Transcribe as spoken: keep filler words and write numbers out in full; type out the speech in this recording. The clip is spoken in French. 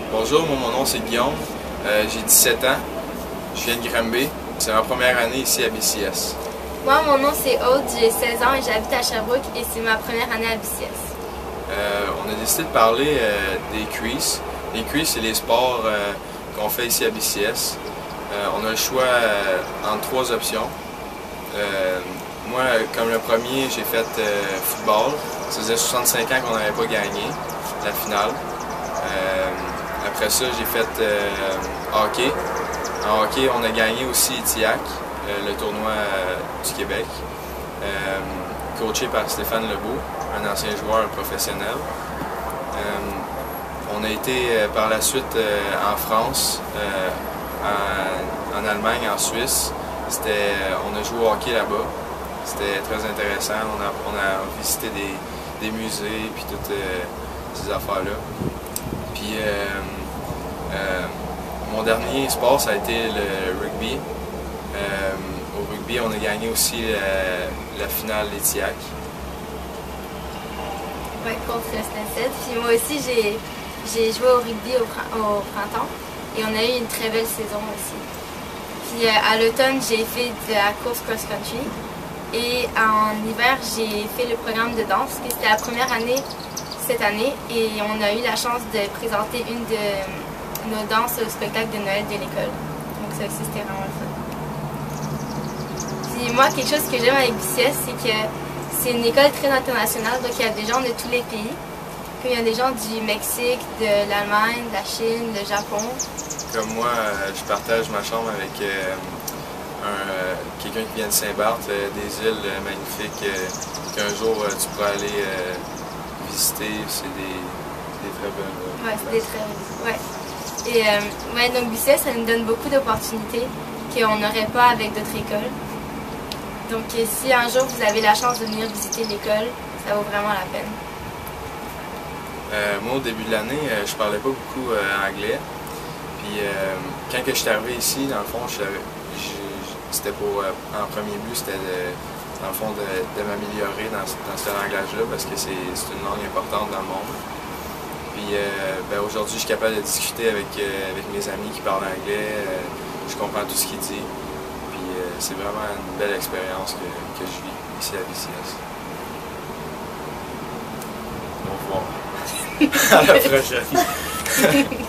Bonjour, moi, mon nom c'est Guillaume, euh, j'ai dix-sept ans, je viens de Granby. C'est ma première année ici à B C S. Moi, mon nom c'est Aude, j'ai seize ans et j'habite à Sherbrooke et c'est ma première année à B C S. Euh, on a décidé de parler euh, des quiz. Les quiz, c'est les sports euh, qu'on fait ici à B C S. Euh, on a le choix euh, entre trois options. Euh, moi, comme le premier, j'ai fait euh, football. Ça faisait soixante-cinq ans qu'on n'avait pas gagné la finale. Euh, après ça, j'ai fait euh, hockey. En hockey, on a gagné aussi Tiac, euh, le tournoi euh, du Québec, euh, coaché par Stéphane Lebeau, un ancien joueur professionnel. Euh, on a été euh, par la suite euh, en France, euh, en, en Allemagne, en Suisse. C'était, euh, on a joué au hockey là-bas. C'était très intéressant. On a, on a visité des, des musées puis toutes euh, ces affaires-là. Puis euh, euh, mon dernier sport, ça a été le rugby. Euh, au rugby, on a gagné aussi la, la finale des Tiac. Ouais, contre Stansted. Puis moi aussi, j'ai, j'ai joué au rugby au, au printemps et on a eu une très belle saison aussi. Puis euh, à l'automne, j'ai fait de la course cross-country et en hiver, j'ai fait le programme de danse. C'était la première année cette année et on a eu la chance de présenter une de nos danses au spectacle de Noël de l'école. Donc ça aussi, c'était vraiment le fun. Puis moi, quelque chose que j'aime avec B C S, c'est que c'est une école très internationale, donc il y a des gens de tous les pays. Puis il y a des gens du Mexique, de l'Allemagne, de la Chine, du Japon. Comme moi, euh, je partage ma chambre avec euh, euh, quelqu'un qui vient de Saint-Barth, euh, des îles euh, magnifiques euh, qu'un jour euh, tu pourras aller euh, visiter. C'est des, des très belles euh, Ouais, c'est des très ouais. Et euh, ouais, donc B C S, ça nous donne beaucoup d'opportunités qu'on n'aurait pas avec d'autres écoles. Donc si un jour vous avez la chance de venir visiter l'école, ça vaut vraiment la peine. Euh, moi, au début de l'année, euh, je parlais pas beaucoup euh, anglais. Puis euh, quand que je suis arrivé ici, dans le fond, c'était pour, euh, en premier but, c'était dans le fond de, de m'améliorer dans, dans ce langage-là parce que c'est une langue importante dans le monde. Puis euh, ben, aujourd'hui, je suis capable de discuter avec, euh, avec mes amis qui parlent anglais. Euh, je comprends tout ce qu'ils disent. Puis euh, c'est vraiment une belle expérience que, que je vis ici à B C S. Au revoir. À la prochaine.